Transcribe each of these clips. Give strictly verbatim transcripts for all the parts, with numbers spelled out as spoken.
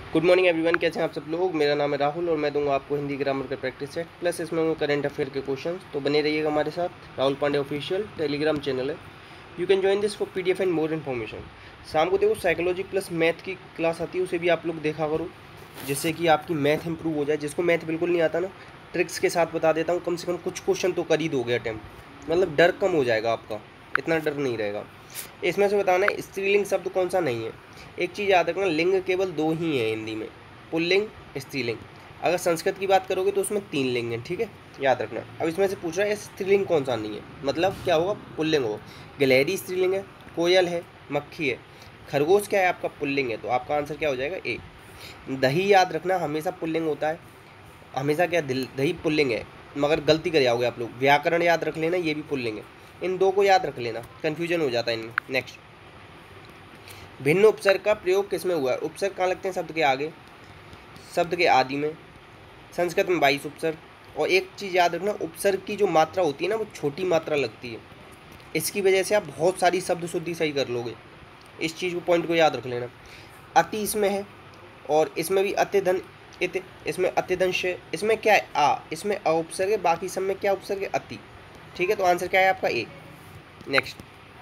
Good morning everyone, कैसे हैं आप सब लोग। मेरा नाम है राहुल और मैं दूंगा आपको हिंदी ग्रामर का प्रैक्टिस सेट प्लस इसमें करंट अफेयर के क्वेश्चंस। तो बने रहिएगा हमारे साथ। Rahul Pandey official telegram channel है। You can join this for PDF and more information. शाम को देखो साइकोलॉजी प्लस मैथ की क्लास आती है, उसे भी आप लोग देखा करो, जिससे कि आपकी मैथ इंप्रूव हो जाए। जिसको मैथ बिल्कुल नहीं आता ना, ट्रिक्स के साथ बता देता हूँ, कम से कम कुछ क्वेश्चन तो कर ही दोगे अटैम्प्ट, मतलब डर कम हो जाएगा आपका, इतना डर नहीं रहेगा। इसमें से बताना है स्त्रीलिंग शब्द कौन सा नहीं है। एक चीज़ याद रखना, लिंग केवल दो ही हैं हिंदी में, पुल्लिंग स्त्रीलिंग। अगर संस्कृत की बात करोगे तो उसमें तीन लिंग हैं, ठीक है, याद रखना। अब इसमें से पूछ रहा है स्त्रीलिंग कौन सा नहीं है, मतलब क्या होगा, पुल्लिंग होगा। गिलहरी स्त्रीलिंग है, कोयल है, मक्खी है, खरगोश क्या है आपका, पुल्लिंग है। तो आपका आंसर क्या हो जाएगा, ए। दही याद रखना हमेशा पुल्लिंग होता है, हमेशा क्या, दही पुल्लिंग है, मगर गलती कर जाओगे आप लोग। व्याकरण याद रख लेना, ये भी पुल्लिंग है। इन दो को याद रख लेना, कन्फ्यूजन हो जाता है इनमें। नेक्स्ट, भिन्न उपसर्ग का प्रयोग किसमें हुआ है। उपसर्ग कहाँ लगते हैं, शब्द के आगे, शब्द के आदि में। संस्कृत में बाईस उपसर्ग। और एक चीज़ याद रखना, उपसर्ग की जो मात्रा होती है ना, वो छोटी मात्रा लगती है। इसकी वजह से आप बहुत सारी शब्द शुद्धि सही कर लोगे। इस चीज़ को, पॉइंट को याद रख लेना। अति इसमें है, और इसमें भी अत्यधन इत, इसमें अत्यधंश है। इसमें क्या है, आ, इसमें अ उपसर्ग है, बाकी सब में क्या उपसर्ग है, अति। ठीक है, तो आंसर क्या है आपका, ए। नेक्स्ट,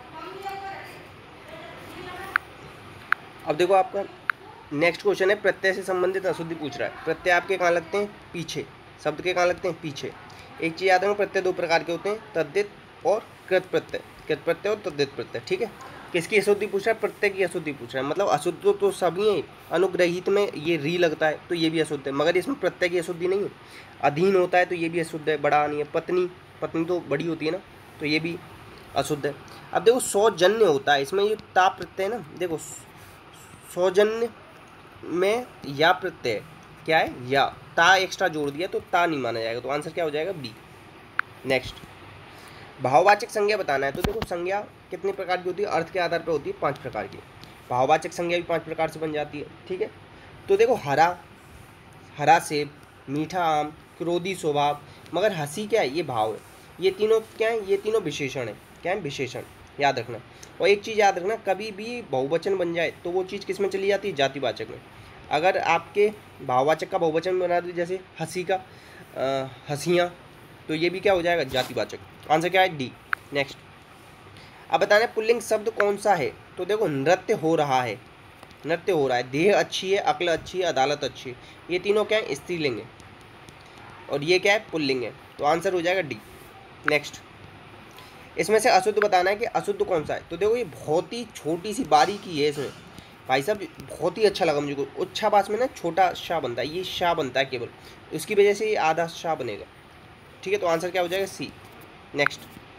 अब देखो आपका नेक्स्ट क्वेश्चन है, प्रत्यय से संबंधित अशुद्धि पूछ रहा है। प्रत्यय आपके कहाँ लगते हैं, पीछे। शब्द के कहाँ लगते हैं, पीछे। एक चीज़ याद रखो, प्रत्यय दो प्रकार के होते हैं, तद्धित और कृत प्रत्यय। कृत प्रत्यय और तद्धित प्रत्यय, ठीक है। किसकी अशुद्धि पूछ रहा है, प्रत्यय की अशुद्धि पूछ रहा है। मतलब अशुद्ध तो सभी हैं, अनुग्रहित में ये री लगता है तो ये भी अशुद्ध है, मगर इसमें प्रत्यय की अशुद्धि नहीं है। अधीन होता है तो ये भी अशुद्ध है, बड़ा नहीं है। पत्नी, पत्नी तो बड़ी होती है ना, तो ये भी अशुद्ध है। अब देखो सौजन्य होता है, इसमें ये ता प्रत्यय ना, देखो सौजन्य में या प्रत्यय क्या है, या, ता एक्स्ट्रा जोड़ दिया तो ता नहीं माना जाएगा। तो आंसर क्या हो जाएगा, बी। नेक्स्ट, भाववाचक संज्ञा बताना है। तो देखो संज्ञा कितने प्रकार की होती है, अर्थ के आधार पर होती है पांच प्रकार की। भाववाचक संज्ञा भी पांच प्रकार से बन जाती है, ठीक है। तो देखो हरा, हरा सेब, मीठा आम, क्रोधी स्वभाव, मगर हंसी क्या है, ये भाव है। ये तीनों क्या है, ये तीनों विशेषण है। क्या है, विशेषण, याद रखना। और एक चीज़ याद रखना, कभी भी बहुवचन बन जाए तो वो चीज़ किस में चली जाती है, जातिवाचक में। अगर आपके भाववाचक का बहुवचन बना दे, जैसे हंसी का हंसियाँ, तो ये भी क्या हो जाएगा, जातिवाचक। आंसर क्या है, डी। नेक्स्ट, अब बताना है पुल्लिंग शब्द कौन सा है। तो देखो नृत्य हो रहा है, नृत्य हो रहा है। देह अच्छी है, अक्ल अच्छी है, अदालत अच्छी है, ये तीनों क्या है, स्त्रीलिंग है। और ये क्या है, पुल्लिंग है। तो आंसर हो जाएगा डी। नेक्स्ट, इसमें से अशुद्ध बताना है कि अशुद्ध कौन सा है। तो देखो ये बहुत ही छोटी सी बारीकी है इसमें, भाई साहब बहुत ही अच्छा लगा मुझे को। उच्छाभास में ना छोटा शाह बनता है, ये शाह बनता है केवल, उसकी वजह से ये आधा शाह बनेगा, ठीक है। तो आंसर क्या हो जाएगा, सी। नेक्स्ट,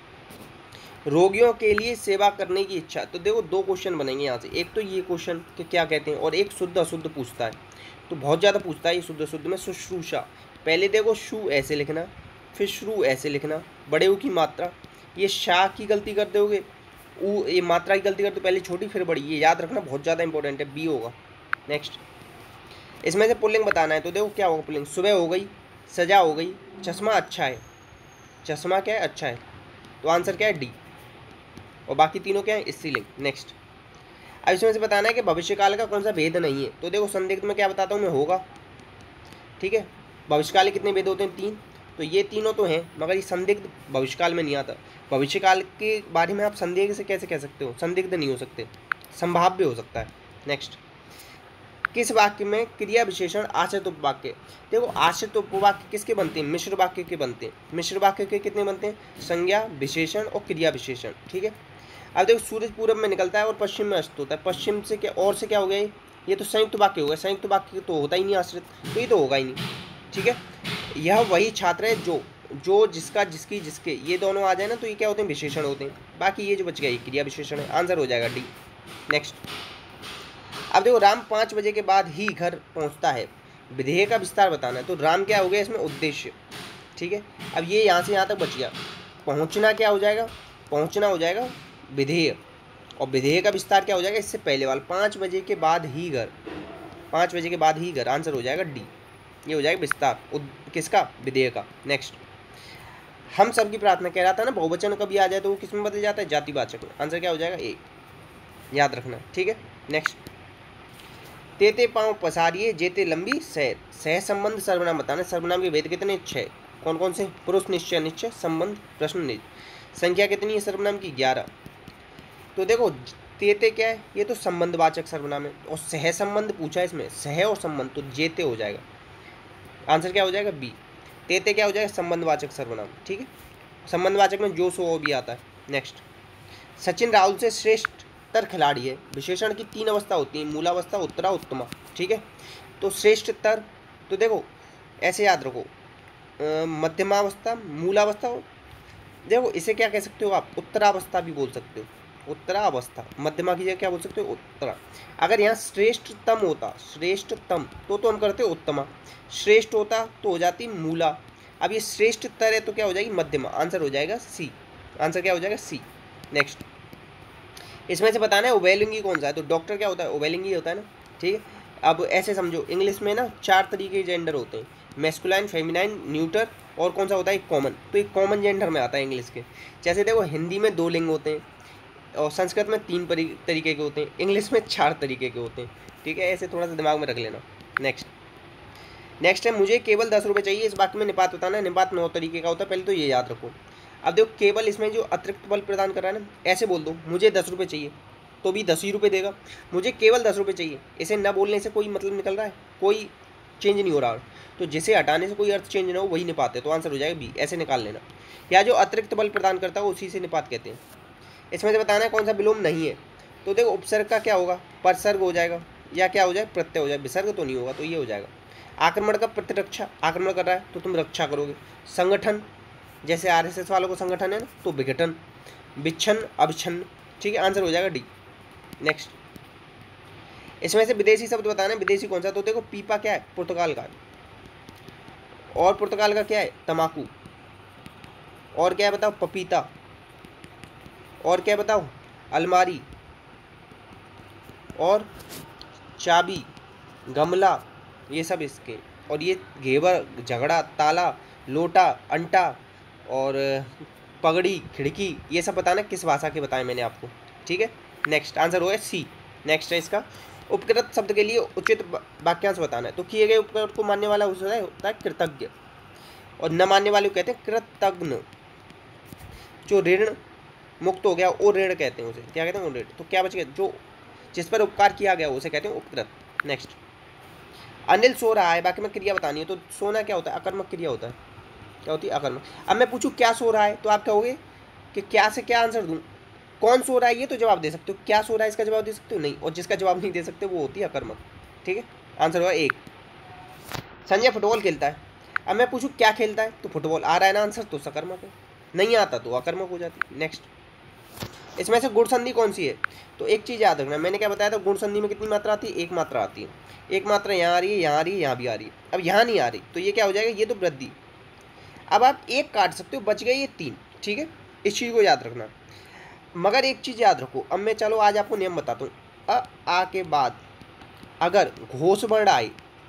रोगियों के लिए सेवा करने की इच्छा। तो देखो दो क्वेश्चन बनेंगे यहाँ से, एक तो ये क्वेश्चन कि क्या कहते हैं, और एक शुद्ध अशुद्ध पूछता है। तो बहुत ज़्यादा पूछता है ये शुद्ध अशुद्ध में। शुश्रूषा, पहले देखो शु ऐसे लिखना, फिर श्रू ऐसे लिखना, बड़े ऊ की मात्रा। ये शाह की गलती कर दोगे, ऊ ये मात्रा की गलती कर दो, पहले छोटी फिर बड़ी, ये याद रखना, बहुत ज़्यादा इंपॉर्टेंट है, बी होगा। नेक्स्ट, इसमें से पुल्लिंग बताना है। तो देखो क्या होगा पुल्लिंग, सुबह हो गई, सजा हो गई, चश्मा अच्छा है। चश्मा क्या है, अच्छा है। तो आंसर क्या है, डी। और बाकी तीनों क्या है, स्त्रीलिंग। नेक्स्ट, अब इसमें से बताना है कि भविष्यकाल का कौन सा भेद नहीं है। तो देखो संदिग्ध में क्या बताता हूँ मैं, होगा, ठीक है। भविष्यकाल कितने भेद होते हैं, तीन। तो ये तीनों तो हैं, मगर ये संदिग्ध भविष्यकाल में नहीं आता। भविष्यकाल के बारे में आप संदेह से कैसे कह सकते हो, संदिग्ध नहीं हो सकते, संभाव्य हो सकता है। नेक्स्ट, किस वाक्य में क्रिया विशेषण आश्रित उपवाक्य। देखो आश्रित उपवाक्य किसके बनते हैं, मिश्र वाक्य के बनते हैं। मिश्र वाक्य के कितने बनते हैं, संज्ञा विशेषण और क्रिया विशेषण, ठीक है। अब देखो सूरज पूरब में निकलता है और पश्चिम में अस्त होता है, पश्चिम से क्या और से क्या हो गया, ये तो संयुक्त वाक्य हो गया। संयुक्त वाक्य तो होता ही नहीं आश्रित, तो ये तो होगा ही नहीं, ठीक है। यह वही छात्र है जो, जो जिसका जिसकी जिसके, ये दोनों आ जाए ना तो ये क्या होते हैं, विशेषण होते हैं। बाकी ये जो बच गया ये क्रिया विशेषण है। आंसर हो जाएगा डी। नेक्स्ट, अब देखो राम पाँच बजे के बाद ही घर पहुंचता है, विधेय का विस्तार बताना है। तो राम क्या हो गया इसमें, उद्देश्य, ठीक है। अब ये यहाँ से यहाँ तक बच गया, पहुँचना क्या हो जाएगा, पहुँचना हो जाएगा विधेय, और विधेय का विस्तार क्या हो जाएगा, इससे पहले वाला, पाँच बजे के बाद ही घर, पाँच बजे के बाद ही घर। आंसर हो जाएगा डी, ये हो जाएगा विस्तार किसका, विधेय का। नेक्स्ट, हम सबकी प्रार्थना कह रहा था ना, बहुवचन कभी आ जाए तो वो किस में बदल जाता है, जातिवाचक में। आंसर क्या हो जाएगा, ए, याद रखना, ठीक है। नेक्स्ट, तेते पाँव पसारिए जेते लंबी सह सह संबंध सर्वनाम बताना। सर्वनाम के भेद कितने? छः। कौन कौन से? पुरुष निश्चय निश्चय संबंध प्रश्न निज। संख्या कितनी है सर्वनाम की? ग्यारह। तो देखो तेते क्या है? ये तो संबंधवाचक सर्वनाम है और सह संबंध पूछा है इसमें, सह और संबंध, तो जेते हो जाएगा। आंसर क्या हो जाएगा? बी। तेते क्या हो जाएगा? संबंधवाचक सर्वनाम। ठीक है, संबंधवाचक में जो सो वो भी आता है। नेक्स्ट, सचिन राहुल से श्रेष्ठतर खिलाड़ी है। विशेषण की तीन अवस्था होती है, मूलावस्था, उत्तरा, उत्तमा। ठीक है, तो श्रेष्ठतर, तो देखो ऐसे याद रखो, मध्यमावस्था, मूलावस्था, देखो इसे क्या कह सकते हो आप? उत्तरावस्था भी बोल सकते हो। उत्तरावस्था, मध्यमा की जगह क्या बोल सकते हो? उत्तरा। अगर यहाँ श्रेष्ठतम होता, श्रेष्ठतम, तो तो हम करते उत्तमा। श्रेष्ठ होता तो हो जाती मूला। अब ये श्रेष्ठतर है तो क्या हो जाएगी? मध्यमा। आंसर हो जाएगा सी। आंसर क्या हो जाएगा? सी। नेक्स्ट, इसमें से बताना है उभयलिंगी कौन सा है। तो डॉक्टर क्या होता है? उभयलिंगी होता है ना। ठीक है, अब ऐसे समझो, इंग्लिश में ना चार तरीके के जेंडर होते हैं, मैस्कुलाइन, फेमिनाइन, न्यूटर, और कौन सा होता है? एक कॉमन। तो एक कॉमन जेंडर में आता है इंग्लिश के। जैसे देखो हिंदी में दो लिंग होते हैं और संस्कृत में तीन तरीके के होते हैं, इंग्लिश में चार तरीके के होते हैं। ठीक है, ऐसे थोड़ा सा दिमाग में रख लेना। नेक्स्ट नेक्स्ट है, मुझे केवल दस रुपये चाहिए। इस वाक्य में निपात बताना है। निपात नौ तरीके का होता है, पहले तो ये याद रखो। अब देखो केवल इसमें जो अतिरिक्त बल प्रदान कर रहा है ना, ऐसे बोल दो मुझे दस रुपये चाहिए तो भी दस ही रुपये देगा। मुझे केवल दस रुपये चाहिए, इसे न बोलने से कोई मतलब निकल रहा है? कोई चेंज नहीं हो रहा। तो जिसे हटाने से कोई अर्थ चेंज ना हो वही निपात है, तो आंसर हो जाएगा बी। ऐसे निकाल लेना। या जो अतिरिक्त बल प्रदान करता है उसी से निपात कहते हैं। इसमें से बताना है कौन सा विलोम नहीं है। तो देखो उपसर्ग का क्या होगा? परसर्ग हो जाएगा, या क्या हो जाए? प्रत्यय हो जाए। विसर्ग तो नहीं होगा, तो ये हो जाएगा। आक्रमण का प्रतिरक्षा, आक्रमण कर रहा है तो तुम रक्षा करोगे। संगठन, जैसे आरएसएस वालों को संगठन है ना, तो विघटन। विच्छन, अभिछन्न। ठीक है, आंसर हो जाएगा डी। नेक्स्ट, इसमें से विदेशी शब्द बताना है। विदेशी कौन सा? तो देखो पीपा क्या है? पुर्तगाल का। और पुर्तगाल का क्या है? तमाकू। और क्या है बताओ? पपीता। और क्या बताओ? अलमारी। और चाबी, गमला, ये सब इसके। और ये घेवर, झगड़ा, ताला, लोटा, अंटा और पगड़ी, खिड़की, ये सब बताना किस भाषा के बताएं मैंने आपको। ठीक है, नेक्स्ट आंसर होगा सी। नेक्स्ट है इसका, उपकृत शब्द के लिए उचित वाक्यांश बताना है। तो किए गए उपकृत को मानने वाला होता है कृतज्ञ, और न मानने वाले को कहते हैं कृतज्ञ। जो ऋण मुक्त हो गया वो ऋण कहते हैं, उसे क्या कहते हैं? वो ऋण। तो क्या बच गया? जो जिस पर उपकार किया गया उसे कहते हैं उपकृत। नेक्स्ट, अनिल सो रहा है, बाकी में क्रिया बतानी है। तो सोना क्या होता है? अकर्मक क्रिया होता है। क्या होती है? अकर्मक। अब मैं पूछूं क्या सो रहा है, तो आप कहोगे कि क्या से क्या आंसर दूं? कौन सो रहा है ये तो जवाब दे सकते हो, क्या सो रहा है इसका जवाब दे सकते हो नहीं, और जिसका जवाब नहीं दे सकते वो होती है अकर्मक। ठीक है, आंसर होगा एक। संजय फुटबॉल खेलता है। अब मैं पूछूं क्या खेलता है, तो फुटबॉल आ रहा है ना आंसर, तो सकर्मक है। नहीं आता तो अकर्मक हो जाती है। नेक्स्ट, इसमें से गुण संधि कौन सी है? तो एक चीज़ याद रखना, मैंने क्या बताया था? गुण संधि में कितनी मात्रा आती है? एक मात्रा आती है। एक मात्रा यहाँ आ रही है, यहाँ आ रही है, यहाँ भी आ रही है। अब यहाँ नहीं आ रही तो ये क्या हो जाएगा? ये तो वृद्धि। अब आप एक काट सकते हो, बच गए ये तीन। ठीक है, इस चीज़ को याद रखना। मगर एक चीज़ याद रखो, अब मैं चलो आज आपको नियम बताता हूँ। अ आ के बाद अगर घोष वर्ण आए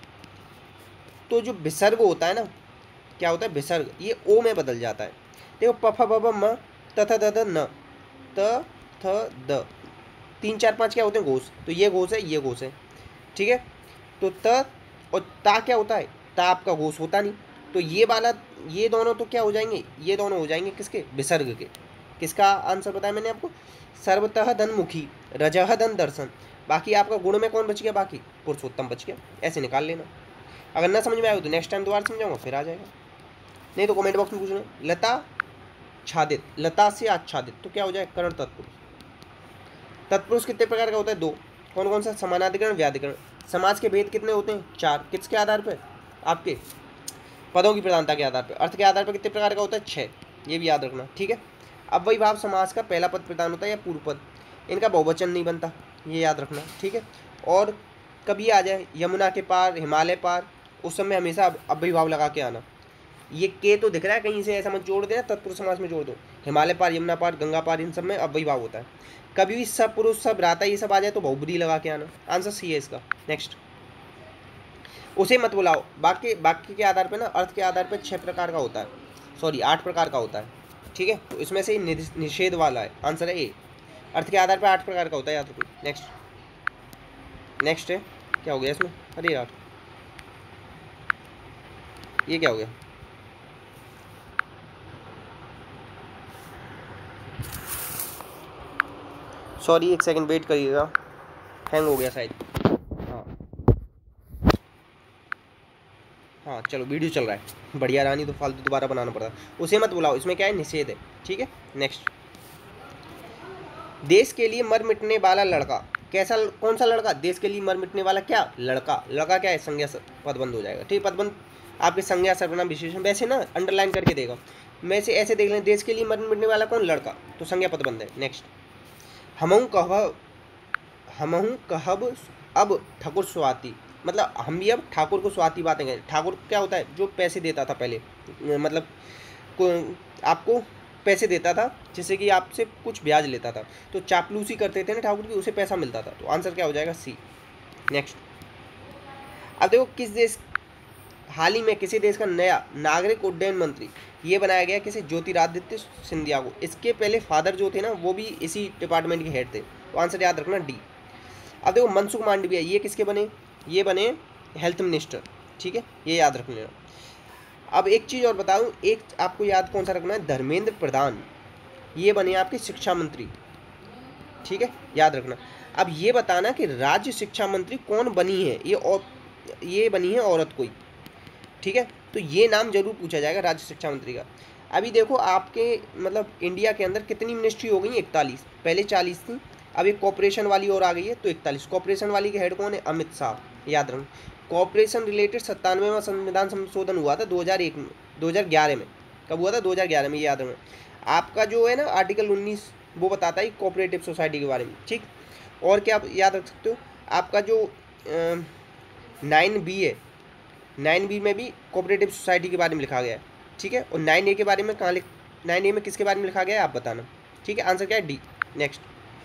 तो जो विसर्ग होता है ना, क्या होता है? विसर्ग, ये ओ में बदल जाता है। देखो प फ ब ब म त थ द द न त थ द, तीन चार पाँच क्या होते हैं? घोष। तो ये घोष है, ये घोष है। ठीक है, तो त और ता क्या होता है? ता आपका घोष होता नहीं, तो ये वाला, ये दोनों तो क्या हो जाएंगे? ये दोनों हो जाएंगे किसके? विसर्ग के। किसका आंसर बताया मैंने आपको? सर्वतः धनमुखी, रजह धन दर्शन। बाकी आपका गुण में कौन बच गया? बाकी पुरुषोत्तम बच गया। ऐसे निकाल लेना। अगर ना समझ में आए तो नेक्स्ट टाइम दोबारा समझाऊंगा, फिर आ जाएगा। नहीं तो कमेंट बॉक्स में पूछना। लता छादित, लता से आच्छादित, तो क्या हो जाए? करण तत्पुरुष। तत्पुरुष कितने प्रकार का होता है? दो। कौन कौन सा? समानाधिकरण, व्याधिकरण। समाज के भेद कितने होते हैं? चार। किसके आधार पर? आपके पदों की प्रधानता के आधार पर। अर्थ के आधार पर कितने प्रकार का होता है? छः। ये भी याद रखना। ठीक है, अब वही भाव समास का पहला पद प्रधान होता है या पूर्व पद, इनका बहुवचन नहीं बनता, ये याद रखना। ठीक है, और कभी आ जाए यमुना के पार, हिमालय पार, उस समय हमेशा अव्ययी भाव लगा के आना। ये के तो दिख रहा है कहीं से, ऐसा मत जोड़ देना, तत्पुरुष समास में जोड़ दो। हिमालय पार, यमुना पार, गंगा पार, इन सब में अव्ययी भाव होता है। कभी भी सब पुरुष, सब राता, ये सब आ जाए तो बहुब्री लगा के आना। आंसर सी है इसका। नेक्स्ट, उसे मत बुलाओ। बाकी बाकी के आधार पर ना, अर्थ के आधार पर छः प्रकार का होता है, सॉरी आठ प्रकार का होता है। ठीक है, तो इसमें से निषेध वाला है, आंसर है ए। अर्थ के आधार पर आठ प्रकार का होता है, याद रखो। नेक्स्ट नेक्स्ट है क्या हो गया इसमें? अरे यार ये क्या हो गया? सॉरी एक सेकंड वेट करिएगा, हैंग हो गया शायद। हाँ हाँ चलो वीडियो चल रहा है, बढ़िया रहा, नहीं तो फालतू दोबारा बनाना पड़ता। उसे मत बुलाओ, इसमें क्या है, निषेध है। ठीक है नेक्स्ट। देश के लिए मर मिटने वाला लड़का, कैसा, कौन सा लड़का? देश के लिए मर मिटने वाला क्या? लड़का। लड़का क्या है? संज्ञा पदबंध हो जाएगा। ठीक है, पदबंध आपके संज्ञा सर्वनाम विशेषण, वैसे ना अंडरलाइन करके देगा, मैं से ऐसे देख लें, देश के लिए मर मिटने वाला कौन? लड़का, तो संज्ञा पदबंध है। नेक्स्ट। हमहू कहब हमहू कहब अब ठाकुर स्वाति, मतलब हम भी अब ठाकुर को स्वाति बातें करें। ठाकुर क्या होता है? जो पैसे देता था पहले, मतलब को आपको पैसे देता था जिससे कि आपसे कुछ ब्याज लेता था, तो चापलूसी करते थे ना ठाकुर की, उसे पैसा मिलता था, तो आंसर क्या हो जाएगा? सी। नेक्स्ट। अब देखो किस देश, हाल ही में किसी देश का नया नागरिक उड्डयन मंत्री ये बनाया गया, किसी ज्योतिरादित्य सिंधिया को। इसके पहले फादर जो थे ना वो भी इसी डिपार्टमेंट के हेड थे, तो आंसर याद रखना डी। अब देखो मनसुख मांडविया ये किसके बने? ये बने हेल्थ मिनिस्टर। ठीक है, ये याद रख लेना। अब एक चीज़ और बताऊं, एक आपको याद कौन सा रखना है, धर्मेंद्र प्रधान ये बने आपके शिक्षा मंत्री। ठीक है, याद रखना। अब ये बताना कि राज्य शिक्षा मंत्री कौन बनी है, ये और ये बनी है औरत कोई। ठीक है, तो ये नाम जरूर पूछा जाएगा राज्य शिक्षा मंत्री का। अभी देखो आपके मतलब इंडिया के अंदर कितनी मिनिस्ट्री हो गई? इकतालीस, पहले चालीस थी, अब एक कॉपरेशन वाली और आ गई है, तो इकतालीस। कॉपरेशन वाली के हेड कौन है? अमित शाह, याद रखना। कॉपरेशन रिलेटेड सत्तानवेवां संविधान संशोधन हुआ था दो हज़ार एक में, दो हज़ार ग्यारह में। कब हुआ था? दो हज़ार ग्यारह में, ये याद रखना। आपका जो है ना आर्टिकल उन्नीस वो बताता है कोऑपरेटिव सोसाइटी के बारे में। ठीक, और क्या आप याद रख सकते हो? आपका जो नाइन बी है, नाइन बी में भी कोऑपरेटिव सोसाइटी के बारे में लिखा गया है। ठीक है, और नाइन ए के बारे में कहाँ लिख नाइन ए में किसके बारे में लिखा गया है आप बताना। ठीक है, आंसर क्या है? D. Next.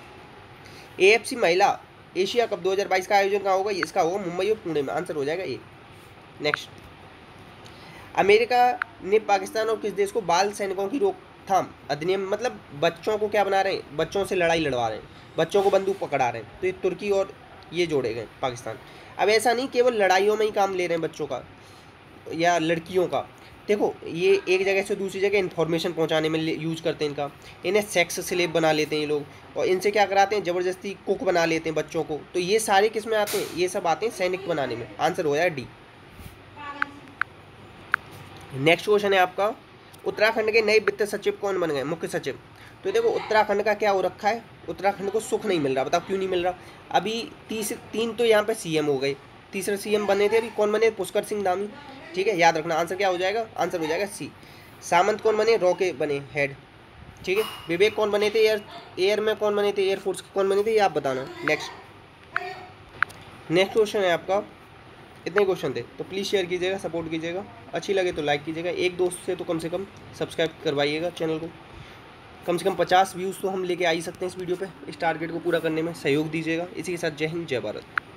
A F C महिला एशिया कप दो हज़ार बाईस का आयोजन कहाँ होगा? इसका होगा मुंबई और पुणे में, आंसर हो जाएगा ए। नेक्स्ट। अमेरिका ने पाकिस्तान और किस देश को बाल सैनिकों की रोकथाम अधिनियम, मतलब बच्चों को क्या बना रहे हैं? बच्चों से लड़ाई लड़वा रहे हैं, बच्चों को बंदूक पकड़ा रहे हैं, तो ये तुर्की और ये जोड़े गए पाकिस्तान। अब ऐसा नहीं केवल लड़ाइयों में ही काम ले रहे हैं बच्चों का या लड़कियों का, देखो ये एक जगह से दूसरी जगह इन्फॉर्मेशन पहुंचाने में यूज करते हैं इनका। इन्हें सेक्स स्लेव बना लेते हैं ये लोग, और इनसे क्या कराते हैं? ज़बरदस्ती कुक बना लेते हैं बच्चों को। तो ये सारे किस में आते हैं? ये सब आते हैं सैनिक बनाने में, आंसर हो जाएगा डी। नेक्स्ट क्वेश्चन है आपका, उत्तराखंड के नए वित्त सचिव कौन बन गए? मुख्य सचिव। तो देखो उत्तराखंड का क्या हो रखा है, उत्तराखंड को सुख नहीं मिल रहा, बताओ क्यों नहीं मिल रहा? अभी तीस तीन तो यहाँ पे सीएम हो गए, तीसरे सीएम बने थे, अभी कौन बने? पुष्कर सिंह धामी। ठीक है, याद रखना, आंसर क्या हो जाएगा? आंसर हो जाएगा सी। सामंत कौन बने? रॉ के बने हेड। ठीक है, विवेक कौन बने थे? एयर एयर में कौन बने थे? एयरफोर्स कौन बने थे? ये आप बताना। नेक्स्ट। नेक्स्ट क्वेश्चन है आपका, इतने क्वेश्चन थे, तो प्लीज़ शेयर कीजिएगा, सपोर्ट कीजिएगा, अच्छी लगे तो लाइक कीजिएगा, एक दोस्त से तो कम से कम सब्सक्राइब करवाइएगा चैनल को। कम से कम पचास व्यूज़ तो हम लेके आ ही सकते हैं इस वीडियो पे, इस टारगेट को पूरा करने में सहयोग दीजिएगा। इसी के साथ जय हिंद, जय भारत।